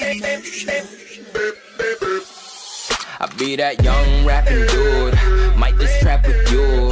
I be that young rapping dude, might just trap with you.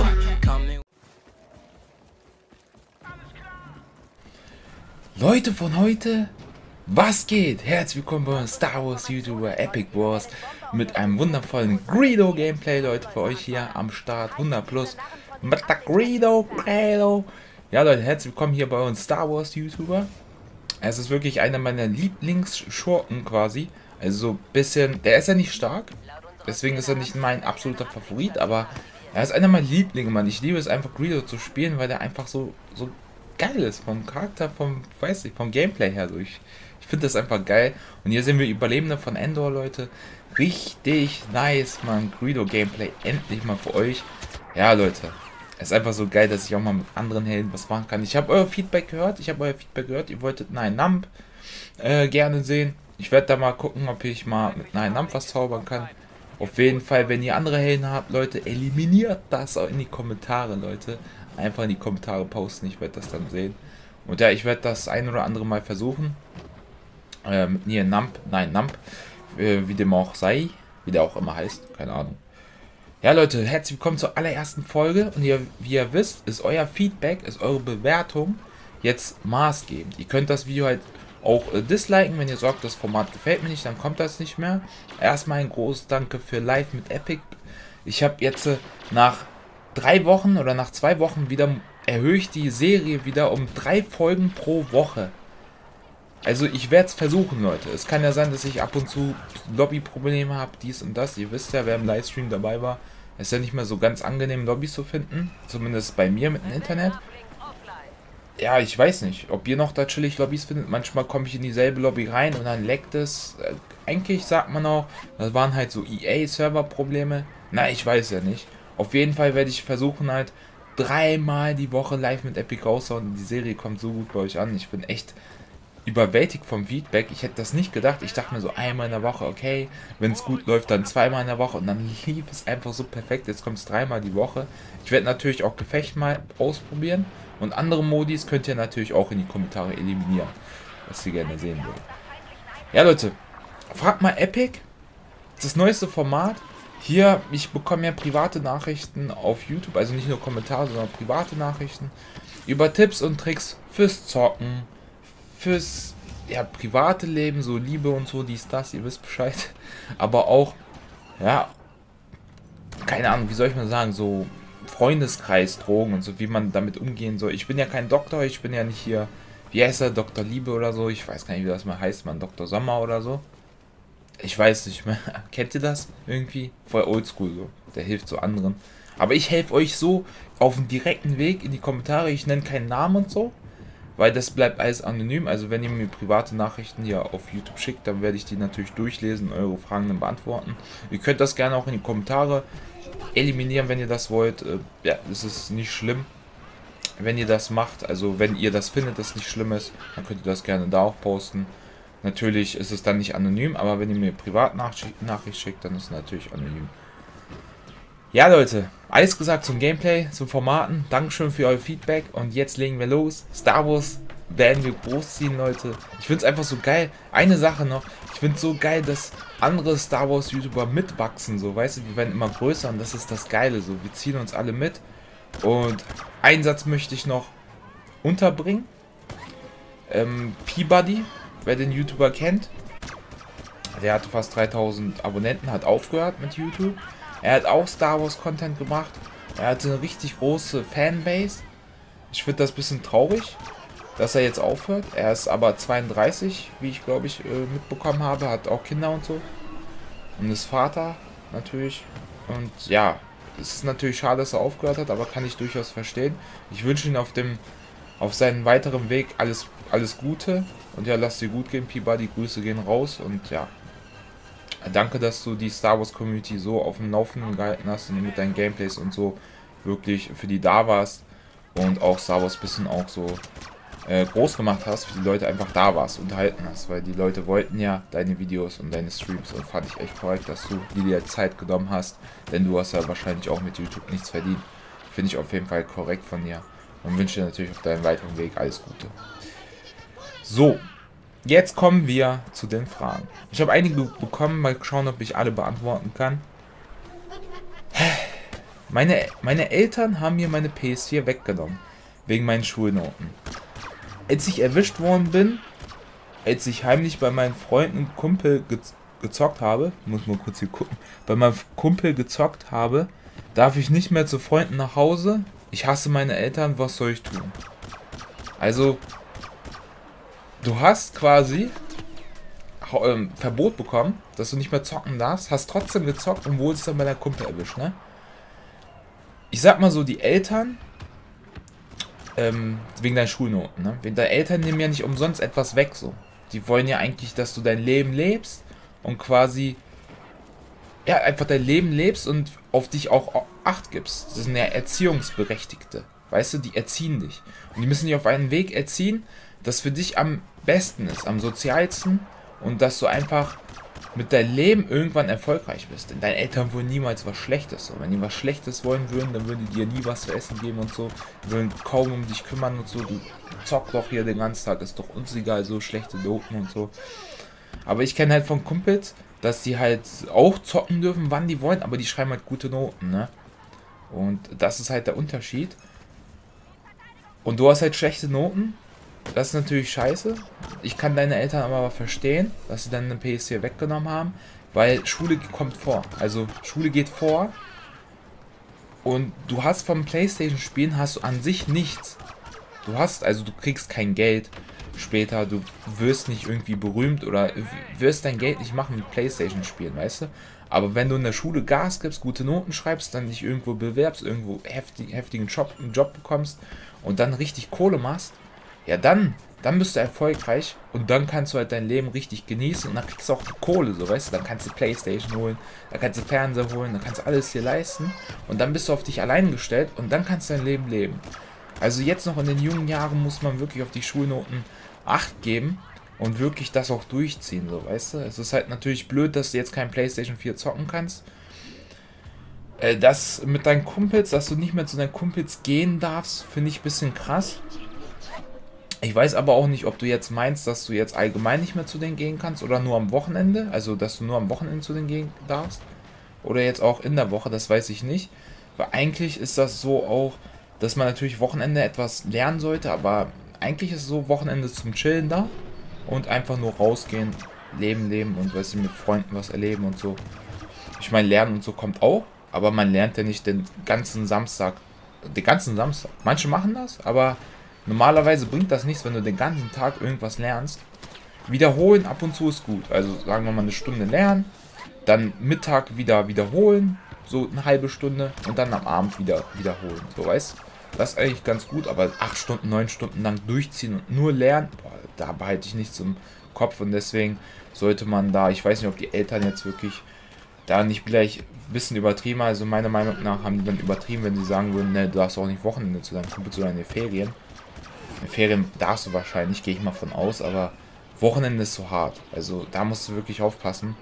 Leute von heute, was geht? Herzlich willkommen bei Star Wars YouTuber Epic Wars mit einem wundervollen Greedo Gameplay, Leute, für euch hier am Start 100 plus mit der Greedo. Ja Leute, herzlich willkommen hier bei uns Star Wars YouTuber. Es ist wirklich einer meiner Lieblingsschurken quasi, also so ein bisschen, der ist ja nicht stark, deswegen ist er nicht mein absoluter Favorit, aber er ist einer meiner Lieblinge, Mann. Ich liebe es einfach Greedo zu spielen, weil der einfach so geil ist, vom Charakter, vom Gameplay her. So. Ich finde das einfach geil. Und hier sehen wir Überlebende von Endor, Leute. Richtig nice, man. Greedo Gameplay endlich mal für euch. Ja, Leute. Es ist einfach so geil, dass ich auch mal mit anderen Helden was machen kann. Ich habe euer Feedback gehört. Ihr wolltet Nine Nump gerne sehen. Ich werde da mal gucken, ob ich mal mit Nine Nump was zaubern kann. Auf jeden Fall, wenn ihr andere Helden habt, Leute, eliminiert das auch in die Kommentare, Leute. Einfach in die Kommentare posten, ich werde das dann sehen. Und ja, ich werde das ein oder andere Mal versuchen. Mit Nine Nump, wie dem auch sei, wie der auch immer heißt, keine Ahnung. Ja Leute, herzlich willkommen zur allerersten Folge. Und wie ihr wisst, ist euer Feedback, ist eure Bewertung jetzt maßgebend. Ihr könnt das Video halt auch disliken, wenn ihr sagt, das Format gefällt mir nicht, dann kommt das nicht mehr. Erstmal ein großes Danke für Live mit Epic. Ich habe jetzt nach 3 Wochen oder nach 2 Wochen wieder, erhöhe ich die Serie wieder um 3 Folgen pro Woche. Also ich werde es versuchen, Leute. Es kann ja sein, dass ich ab und zu Lobbyprobleme habe, dies und das. Ihr wisst ja, wer im Livestream dabei war, ist ja nicht mehr so ganz angenehm, Lobbys zu finden. Zumindest bei mir mit dem Internet. Ja, ich weiß nicht, ob ihr noch da chillig Lobbys findet. Manchmal komme ich in dieselbe Lobby rein und dann leckt es. Eigentlich sagt man auch, das waren halt so EA-Server-Probleme. Na, ich weiß ja nicht. Auf jeden Fall werde ich versuchen, halt 3-mal die Woche live mit Epic raushauen. Und die Serie kommt so gut bei euch an. Ich bin echt überwältigt vom Feedback. Ich hätte das nicht gedacht. Ich dachte mir so, einmal in der Woche, okay. Wenn es gut läuft, dann 2-mal in der Woche. Und dann lief es einfach so perfekt. Jetzt kommt es 3-mal die Woche. Ich werde natürlich auch Gefecht mal ausprobieren. Und andere Modis könnt ihr natürlich auch in die Kommentare eliminieren, was ihr gerne sehen wollt. Ja, Leute, fragt mal Epic. Das neueste Format. Hier, ich bekomme ja private Nachrichten auf YouTube, also nicht nur Kommentare, sondern private Nachrichten über Tipps und Tricks fürs Zocken, fürs private Leben, so Liebe und so, dies, das, ihr wisst Bescheid. Aber auch, ja, keine Ahnung, wie soll ich mal sagen, so Freundeskreis, Drogen und so, wie man damit umgehen soll. Ich bin ja kein Doktor, ich bin ja nicht hier, wie heißt er, Dr. Liebe oder so, ich weiß gar nicht, wie das mal heißt, man, Dr. Sommer oder so. Ich weiß nicht mehr. Kennt ihr das? Irgendwie? Voll oldschool so. Der hilft so anderen. Aber ich helfe euch so auf dem direkten Weg in die Kommentare. Ich nenne keinen Namen und so. Weil das bleibt alles anonym. Also wenn ihr mir private Nachrichten hier auf YouTube schickt, dann werde ich die natürlich durchlesen und eure Fragen dann beantworten. Ihr könnt das gerne auch in die Kommentare eliminieren, wenn ihr das wollt. Ja, das ist nicht schlimm, wenn ihr das macht. Also wenn ihr das findet, dass es nicht schlimm ist, dann könnt ihr das gerne da auch posten. Natürlich ist es dann nicht anonym, aber wenn ihr mir Privatnachricht schickt, dann ist es natürlich anonym. Ja, Leute, alles gesagt zum Gameplay, zum Formaten. Dankeschön für euer Feedback und jetzt legen wir los. Star Wars werden wir großziehen, Leute. Ich finde es einfach so geil. Eine Sache noch, ich finde es so geil, dass andere Star Wars YouTuber mitwachsen, so, weißt du, wir werden immer größer und das ist das Geile, so, wir ziehen uns alle mit. Und einen Satz möchte ich noch unterbringen. Peabody, wer den YouTuber kennt, der hatte fast 3000 Abonnenten, hat aufgehört mit YouTube. Er hat auch Star Wars Content gemacht. Er hatte eine richtig große Fanbase. Ich finde das ein bisschen traurig, dass er jetzt aufhört. Er ist aber 32, wie ich glaube ich mitbekommen habe, hat auch Kinder und so. Und ist Vater natürlich. Und ja, es ist natürlich schade, dass er aufgehört hat, aber kann ich durchaus verstehen. Ich wünsche ihm auf seinen weiteren Weg alles Gute. Und ja, lasst dir gut gehen, Peabody, Grüße gehen raus. Und ja, danke, dass du die Star Wars Community so auf dem Laufenden gehalten hast und mit deinen Gameplays und so wirklich für die da warst. Und auch Star Wars ein bisschen auch so groß gemacht hast, für die Leute einfach da warst, unterhalten hast. Weil die Leute wollten ja deine Videos und deine Streams und fand ich echt korrekt, dass du dir Zeit genommen hast. Denn du hast ja wahrscheinlich auch mit YouTube nichts verdient. Finde ich auf jeden Fall korrekt von dir. Und wünsche dir natürlich auf deinem weiteren Weg alles Gute. So, Jetzt kommen wir zu den Fragen. Ich habe einige bekommen, mal schauen, ob ich alle beantworten kann. Meine Eltern haben mir meine PS4 weggenommen, wegen meinen Schulnoten. Als ich erwischt worden bin, als ich heimlich bei meinen Freunden und Kumpel gezockt habe, muss mal kurz hier gucken, bei meinem Kumpel gezockt habe, darf ich nicht mehr zu Freunden nach Hause. Ich hasse meine Eltern, was soll ich tun? Also, du hast quasi Verbot bekommen, dass du nicht mehr zocken darfst, hast trotzdem gezockt und wurdest dann bei deinem Kumpel erwischt, ne? Ich sag mal so, die Eltern, wegen deinen Schulnoten, ne? Wegen deinen Eltern nehmen ja nicht umsonst etwas weg, so. Die wollen ja eigentlich, dass du dein Leben lebst und quasi, ja, einfach dein Leben lebst und auf dich auch Acht gibst. Das sind ja Erziehungsberechtigte, weißt du, die erziehen dich. Und die müssen dich auf einen Weg erziehen, das für dich am besten ist, am sozialsten und dass du einfach mit deinem Leben irgendwann erfolgreich bist. Denn deine Eltern wollen niemals was Schlechtes. Und wenn die was Schlechtes wollen würden, dann würden die dir nie was zu essen geben und so. Die würden kaum um dich kümmern und so. Du zockst doch hier den ganzen Tag, ist doch uns egal, so schlechte Noten und so. Aber ich kenne halt von Kumpels, dass die halt auch zocken dürfen, wann die wollen, aber die schreiben halt gute Noten, ne? Und das ist halt der Unterschied. Und du hast halt schlechte Noten. Das ist natürlich scheiße. Ich kann deine Eltern aber verstehen, dass sie dann eine PS4 weggenommen haben, weil Schule kommt vor. Also Schule geht vor und du hast vom PlayStation-Spielen hast du an sich nichts. Du kriegst kein Geld später, du wirst nicht irgendwie berühmt oder wirst dein Geld nicht machen mit PlayStation-Spielen, weißt du? Aber wenn du in der Schule Gas gibst, gute Noten schreibst, dann dich irgendwo bewerbst, irgendwo heftigen Job bekommst und dann richtig Kohle machst, ja, dann bist du erfolgreich und dann kannst du halt dein Leben richtig genießen und dann kriegst du auch die Kohle, so, weißt du, dann kannst du Playstation holen, dann kannst du Fernseher holen, dann kannst du alles dir leisten und dann bist du auf dich allein gestellt und dann kannst du dein Leben leben. Also jetzt noch in den jungen Jahren muss man wirklich auf die Schulnoten Acht geben und wirklich das auch durchziehen, so, weißt du. Es ist halt natürlich blöd, dass du jetzt kein Playstation 4 zocken kannst. Das mit deinen Kumpels, dass du nicht mehr zu deinen Kumpels gehen darfst, finde ich ein bisschen krass. Ich weiß aber auch nicht, ob du jetzt meinst, dass du jetzt allgemein nicht mehr zu denen gehen kannst oder nur am Wochenende, also dass du nur am Wochenende zu denen gehen darfst oder jetzt auch in der Woche, das weiß ich nicht. Weil eigentlich ist das so auch, dass man natürlich Wochenende etwas lernen sollte, aber eigentlich ist es so, Wochenende zum Chillen da und einfach nur rausgehen, leben und weißt du, mit Freunden was erleben und so. Ich meine, lernen und so kommt auch, aber man lernt ja nicht den ganzen Samstag. Manche machen das, aber normalerweise bringt das nichts, wenn du den ganzen Tag irgendwas lernst. Wiederholen ab und zu ist gut. Also sagen wir mal eine Stunde lernen, dann Mittag wieder wiederholen, so eine halbe Stunde und dann am Abend wieder wiederholen. So, weißt du? Das ist eigentlich ganz gut, aber 8 Stunden, 9 Stunden lang durchziehen und nur lernen, boah, da behalte ich nichts im Kopf und deswegen sollte man da, ich weiß nicht, ob die Eltern jetzt wirklich da nicht gleich ein bisschen übertrieben, also meiner Meinung nach haben die dann übertrieben, wenn sie sagen würden, ne, du darfst auch nicht Wochenende zu deinem Kumpel, sondern in den Ferien. In den Ferien darfst du wahrscheinlich, gehe ich mal von aus, aber Wochenende ist so hart, also da musst du wirklich aufpassen,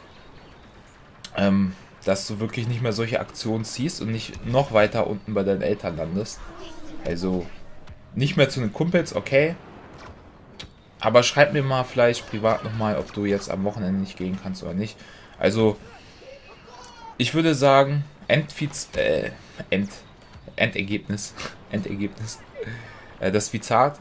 dass du wirklich nicht mehr solche Aktionen ziehst und nicht noch weiter unten bei deinen Eltern landest. Also nicht mehr zu den Kumpels, okay. Aber schreib mir mal vielleicht privat nochmal, ob du jetzt am Wochenende nicht gehen kannst oder nicht. Also ich würde sagen, Endergebnis. Das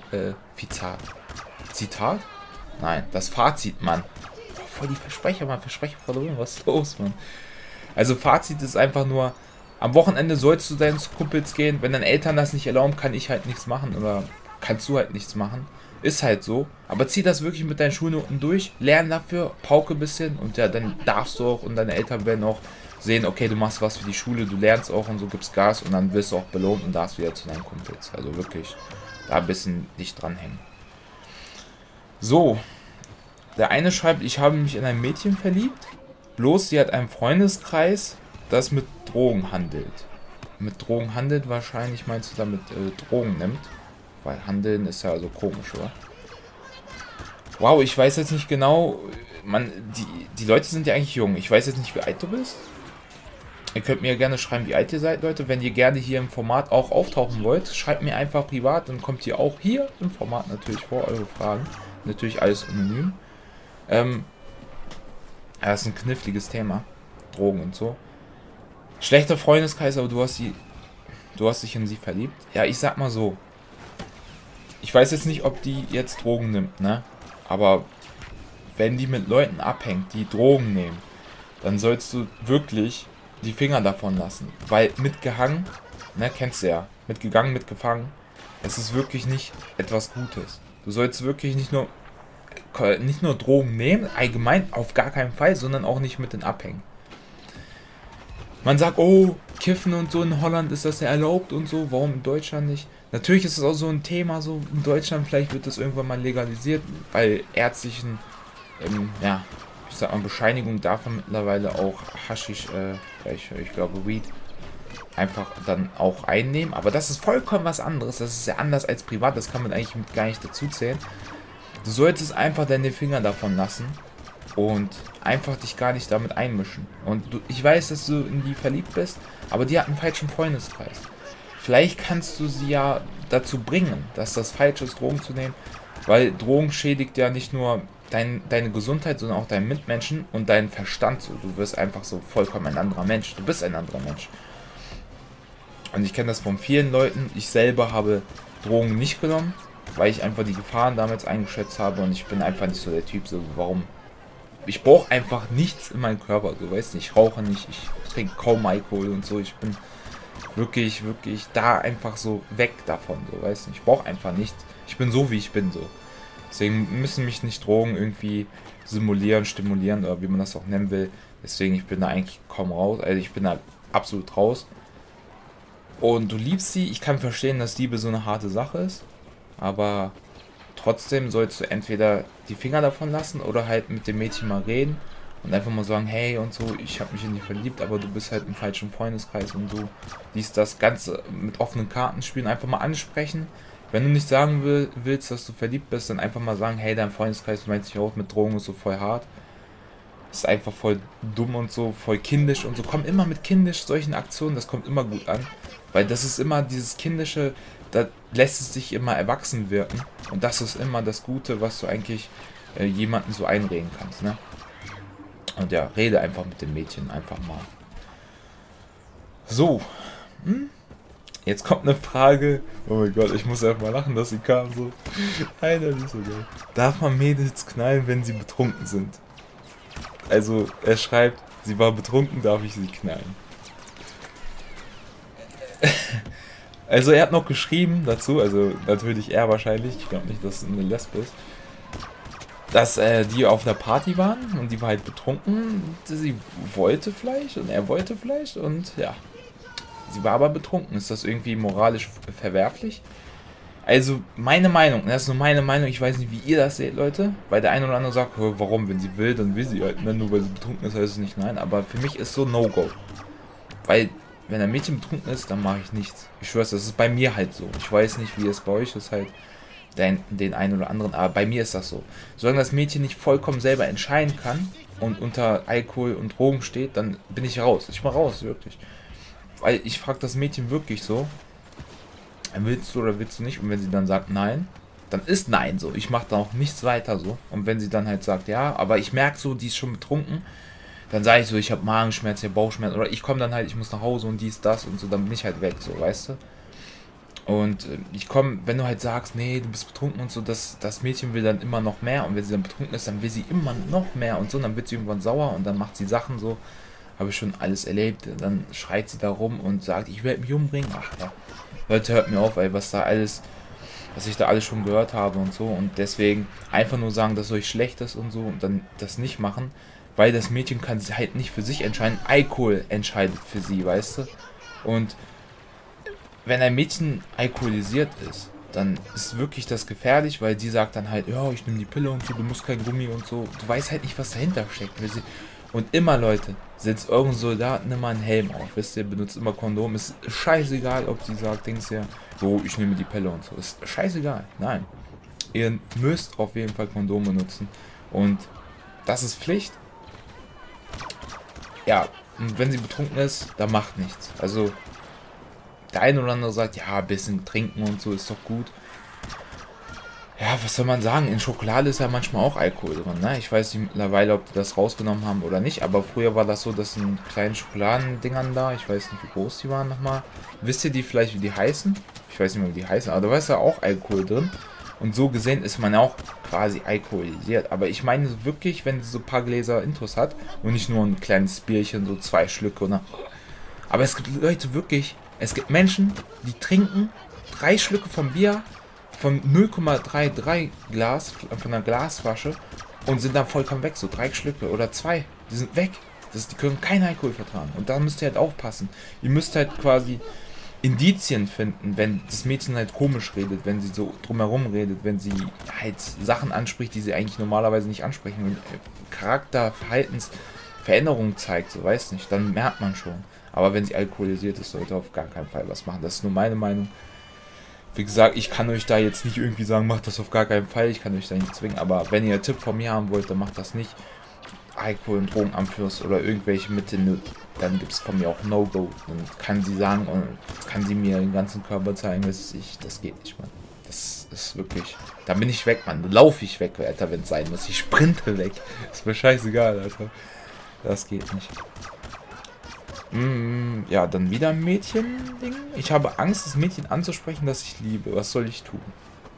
Zitat? Nein, das Fazit, Mann. Voll die Versprecher, Mann. Versprecher verloren, was ist los, Mann? Also Fazit ist einfach nur, am Wochenende sollst du deinen Kumpels gehen. Wenn deine Eltern das nicht erlauben, kann ich halt nichts machen oder kannst du halt nichts machen. Ist halt so. Aber zieh das wirklich mit deinen Schulnoten durch, lern dafür, pauke ein bisschen und ja, dann darfst du auch und deine Eltern werden auch sehen, okay, du machst was für die Schule, du lernst auch und so, gibst Gas und dann wirst du auch belohnt und darfst wieder zu deinen Kumpels. Also wirklich da ein bisschen dicht dranhängen. So, der eine schreibt, ich habe mich in ein Mädchen verliebt. Bloß sie hat einen Freundeskreis, das mit Drogen handelt. Mit Drogen handelt wahrscheinlich, meinst du damit Drogen nimmt? Weil handeln ist ja so komisch, oder? Wow, ich weiß jetzt nicht genau. Die Leute sind ja eigentlich jung. Ich weiß jetzt nicht, wie alt du bist. Ihr könnt mir gerne schreiben, wie alt ihr seid, Leute. Wenn ihr gerne hier im Format auch auftauchen wollt, schreibt mir einfach privat. Dann kommt ihr auch hier im Format natürlich vor, eure Fragen. Natürlich alles anonym. Das ist ein kniffliges Thema. Drogen und so. Schlechter Freundeskreis, aber du hast dich in sie verliebt. Ja, ich sag mal so. Ich weiß jetzt nicht, ob die jetzt Drogen nimmt, ne? Aber wenn die mit Leuten abhängt, die Drogen nehmen, dann sollst du wirklich die Finger davon lassen. Weil mitgehangen, ne, kennst du ja, mitgegangen, mitgefangen, es ist wirklich nicht etwas Gutes. Du sollst wirklich nicht nur Drogen nehmen, allgemein auf gar keinen Fall, sondern auch nicht mit den abhängen. Man sagt, oh, Kiffen und so in Holland ist das ja erlaubt und so, warum in Deutschland nicht? Natürlich ist es auch so ein Thema, so in Deutschland, vielleicht wird das irgendwann mal legalisiert, bei ärztlichen, ja, ich sag mal, Bescheinigung darf man mittlerweile auch Haschisch, ich glaube Weed, einfach dann auch einnehmen. Aber das ist vollkommen was anderes, das ist ja anders als privat, das kann man eigentlich gar nicht dazu zählen. Du solltest einfach deine Finger davon lassen und einfach dich gar nicht damit einmischen. Und ich weiß, dass du in die verliebt bist, aber die hat einen falschen Freundeskreis. Vielleicht kannst du sie ja dazu bringen, dass das falsch ist, Drogen zu nehmen, weil Drogen schädigt ja nicht nur deine Gesundheit, sondern auch deinen Mitmenschen und deinen Verstand. So, du wirst einfach so vollkommen ein anderer Mensch. Du bist ein anderer Mensch. Und ich kenne das von vielen Leuten. Ich selber habe Drogen nicht genommen, weil ich einfach die Gefahren damals eingeschätzt habe und ich bin einfach nicht so der Typ, so warum. Ich brauche einfach nichts in meinem Körper, so weißt du, ich rauche nicht, ich trinke kaum Alkohol und so, ich bin wirklich da einfach so weg davon, so weißt du, ich brauche einfach nichts, ich bin so wie ich bin, so. Deswegen müssen mich nicht Drogen irgendwie simulieren, stimulieren oder wie man das auch nennen will, deswegen ich bin da eigentlich kaum raus, also ich bin da absolut raus. Und du liebst sie, ich kann verstehen, dass Liebe so eine harte Sache ist, aber trotzdem sollst du entweder die Finger davon lassen oder halt mit dem Mädchen mal reden und einfach mal sagen, hey und so, ich habe mich in dich verliebt, aber du bist halt im falschen Freundeskreis und so. Das Ganze mit offenen Karten spielen, einfach mal ansprechen. Wenn du nicht sagen willst, dass du verliebt bist, dann einfach mal sagen, hey, dein Freundeskreis meint sich auch mit Drogen ist so voll hart. Ist einfach voll dumm und so, voll kindisch und so. Komm immer mit kindisch solchen Aktionen, das kommt immer gut an. Weil das ist immer dieses kindische, da lässt es sich immer erwachsen wirken. Und das ist immer das Gute, was du eigentlich jemanden so einreden kannst, ne? Und ja, rede einfach mit dem Mädchen, einfach mal. So. Jetzt kommt eine Frage. Oh mein Gott, ich muss einfach mal lachen, dass sie kam so. Alter, nicht so geil. Darf man Mädels knallen, wenn sie betrunken sind? Also, er schreibt, sie war betrunken, darf ich sie knallen? Also, er hat noch geschrieben dazu, also natürlich er wahrscheinlich, ich glaube nicht, dass es eine Lesbe ist, dass die auf einer Party waren und die war halt betrunken. Sie wollte vielleicht und er wollte vielleicht und ja. Sie war aber betrunken. Ist das irgendwie moralisch verwerflich? Also, meine Meinung, das ist nur meine Meinung, ich weiß nicht, wie ihr das seht, Leute. Weil der eine oder andere sagt, warum, wenn sie will, dann will sie halt, nur weil sie betrunken ist, heißt es nicht nein. Aber für mich ist so No-Go. Weil, wenn ein Mädchen betrunken ist, dann mache ich nichts. Ich schwör's, das ist bei mir halt so. Ich weiß nicht, wie es bei euch ist, halt den einen oder anderen, aber bei mir ist das so. Solange das Mädchen nicht vollkommen selber entscheiden kann und unter Alkohol und Drogen steht, dann bin ich raus. Ich bin raus, wirklich. Weil ich frage das Mädchen wirklich so, willst du oder willst du nicht? Und wenn sie dann sagt nein, dann ist nein so. Ich mache da auch nichts weiter so. Und wenn sie dann halt sagt ja, aber ich merke so, die ist schon betrunken, dann sage ich so, ich habe Magenschmerz, ich habe Bauchschmerz. Oder ich komme dann halt, ich muss nach Hause und dies, das und so, dann bin ich halt weg, so, weißt du? Und ich komme, wenn du halt sagst, nee, du bist betrunken und so, das Mädchen will dann immer noch mehr. Und wenn sie dann betrunken ist, dann will sie immer noch mehr und so. Und dann wird sie irgendwann sauer und dann macht sie Sachen so. Habe ich schon alles erlebt. Dann schreit sie da rum und sagt, ich werde mich umbringen. Ach ja, Leute, hört mir auf, ey, was ich da alles schon gehört habe und so. Und deswegen einfach nur sagen, dass euch schlecht ist und so und dann das nicht machen. Weil das Mädchen kann sich halt nicht für sich entscheiden. Alkohol entscheidet für sie, weißt du? Und wenn ein Mädchen alkoholisiert ist, dann ist wirklich das gefährlich, weil die sagt dann halt, ja, ich nehme die Pille und so, du musst kein Gummi und so. Du weißt halt nicht, was dahinter steckt. Und immer, Leute, setzt euren Soldaten immer einen Helm auf, wisst ihr, benutzt immer Kondom. Ist scheißegal, ob sie sagt, denkst ja, oh, ich nehme die Pille und so. Ist scheißegal, nein. Ihr müsst auf jeden Fall Kondom benutzen. Und das ist Pflicht. Ja, und wenn sie betrunken ist, dann macht nichts. Also, der eine oder andere sagt, ja, ein bisschen trinken und so ist doch gut. Ja, Ja, was soll man sagen? In Schokolade ist ja manchmal auch Alkohol drin, ne? Ich weiß nicht mittlerweile, ob die das rausgenommen haben oder nicht, aber früher war das so, dass in kleinen Schokoladendingern da, ich weiß nicht, wie groß die waren nochmal. Wisst ihr die vielleicht, wie die heißen? Ich weiß nicht mehr, wie die heißen, aber da war ja auch Alkohol drin. Und so gesehen ist man auch quasi alkoholisiert. Aber ich meine wirklich, wenn sie so ein paar Gläser Intus hat und nicht nur ein kleines Bierchen, so 2 Schlücke, oder? Aber es gibt Leute wirklich, es gibt Menschen, die trinken 3 Schlücke vom Bier, von 0,33 Glas, von einer Glasflasche und sind dann vollkommen weg, so 3 Schlücke oder 2, die sind weg. Die können keinen Alkohol vertragen. Und da müsst ihr halt aufpassen. Ihr müsst halt quasi Indizien finden, wenn das Mädchen halt komisch redet, wenn sie so drumherum redet, wenn sie halt Sachen anspricht, die sie eigentlich normalerweise nicht ansprechen, und Charakter, Verhaltensveränderungen zeigt, so weiß nicht, dann merkt man schon. Aber wenn sie alkoholisiert ist, sollte auf gar keinen Fall was machen. Das ist nur meine Meinung. Wie gesagt, ich kann euch da jetzt nicht irgendwie sagen, macht das auf gar keinen Fall, ich kann euch da nicht zwingen, aber wenn ihr einen Tipp von mir haben wollt, dann macht das nicht. Alkohol und Drogen anführst oder irgendwelche Mittel, dann gibt es von mir auch No-Go. Dann kann sie sagen, und kann sie mir den ganzen Körper zeigen, das geht nicht, Mann. Das ist wirklich, da bin ich weg, Mann. Da laufe ich weg, Alter, wenn es sein muss. Ich sprinte weg. Ist mir scheißegal, Alter. Das geht nicht. Ja, dann wieder ein Mädchen-Ding. Ich habe Angst, das Mädchen anzusprechen, das ich liebe. Was soll ich tun?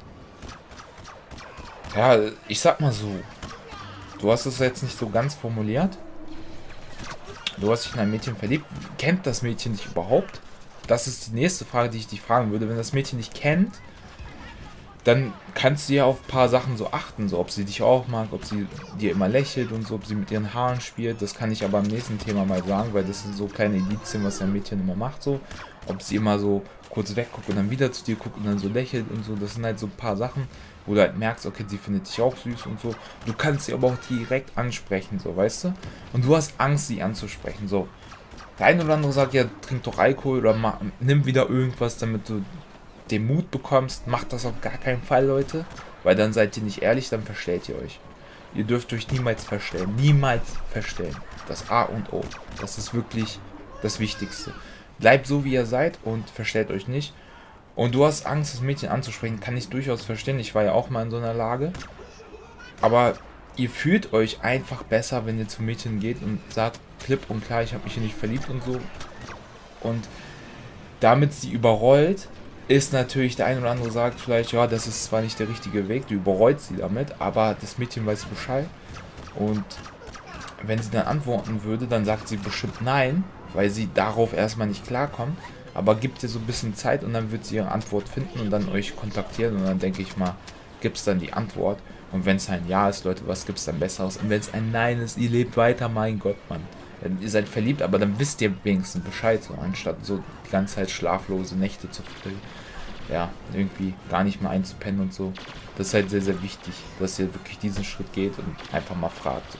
Ja, ich sag mal so. Du hast es jetzt nicht so ganz formuliert. Du hast dich in ein Mädchen verliebt. Kennt das Mädchen dich überhaupt? Das ist die nächste Frage, die ich dich fragen würde. Wenn das Mädchen dich kennt, dann kannst du ja auf ein paar Sachen so achten. So, ob sie dich auch mag, ob sie dir immer lächelt und so, ob sie mit ihren Haaren spielt. Das kann ich aber am nächsten Thema mal sagen, weil das sind so kleine Indizien, was ein Mädchen immer macht. So, ob sie immer so kurz wegguckt und dann wieder zu dir guckt und dann so lächelt und so. Das sind halt so ein paar Sachen, wo du halt merkst, okay, sie findet dich auch süß und so. Du kannst sie aber auch direkt ansprechen, so, weißt du? Und du hast Angst, sie anzusprechen, so. Der eine oder andere sagt, ja, trink doch Alkohol oder nimm wieder irgendwas, damit du den Mut bekommst. Macht das auf gar keinen Fall, Leute. Weil dann seid ihr nicht ehrlich, dann verstellt ihr euch. Ihr dürft euch niemals verstellen. Niemals verstellen. Das A und O. Das ist wirklich das Wichtigste. Bleibt so, wie ihr seid und verstellt euch nicht. Und du hast Angst, das Mädchen anzusprechen. Kann ich durchaus verstehen. Ich war ja auch mal in so einer Lage. Aber ihr fühlt euch einfach besser, wenn ihr zum Mädchen geht und sagt klipp und klar, ich habe mich hier nicht verliebt und so. Und damit sie überrollt, ist natürlich, der eine oder andere sagt vielleicht, ja, das ist zwar nicht der richtige Weg, du überrollst sie damit, aber das Mädchen weiß Bescheid. Und wenn sie dann antworten würde, dann sagt sie bestimmt nein, weil sie darauf erstmal nicht klarkommt. Aber gibt ihr so ein bisschen Zeit und dann wird sie ihre Antwort finden und dann euch kontaktieren. Und dann denke ich mal, gibt es dann die Antwort. Und wenn es ein Ja ist, Leute, was gibt es dann Besseres? Und wenn es ein Nein ist, ihr lebt weiter, mein Gott, Mann. Ihr seid verliebt, aber dann wisst ihr wenigstens Bescheid, so anstatt so die ganze Zeit schlaflose Nächte zu verbringen. Ja, irgendwie gar nicht mehr einzupennen und so. Das ist halt sehr, sehr wichtig, dass ihr wirklich diesen Schritt geht und einfach mal fragt.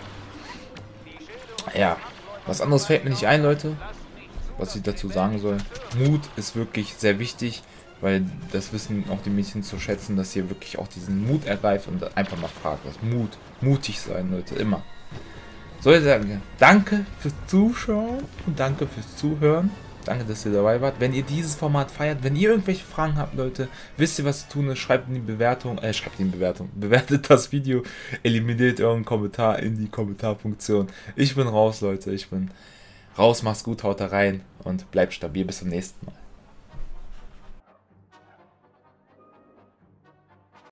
Ja, was anderes fällt mir nicht ein, Leute, was ich dazu sagen soll. Mut ist wirklich sehr wichtig, weil das wissen auch die Mädchen zu schätzen, dass ihr wirklich auch diesen Mut ergreift und einfach mal fragt. Was mutig sein, Leute, immer. So, ich sagen, danke fürs Zuschauen und danke fürs Zuhören. Danke, dass ihr dabei wart. Wenn ihr dieses Format feiert, wenn ihr irgendwelche Fragen habt, Leute, wisst ihr, was zu tun ist, schreibt in die Bewertung, bewertet das Video, eliminiert euren Kommentar in die Kommentarfunktion. Ich bin raus, Leute, ich bin raus, macht's gut, haut da rein und bleibt stabil, bis zum nächsten Mal.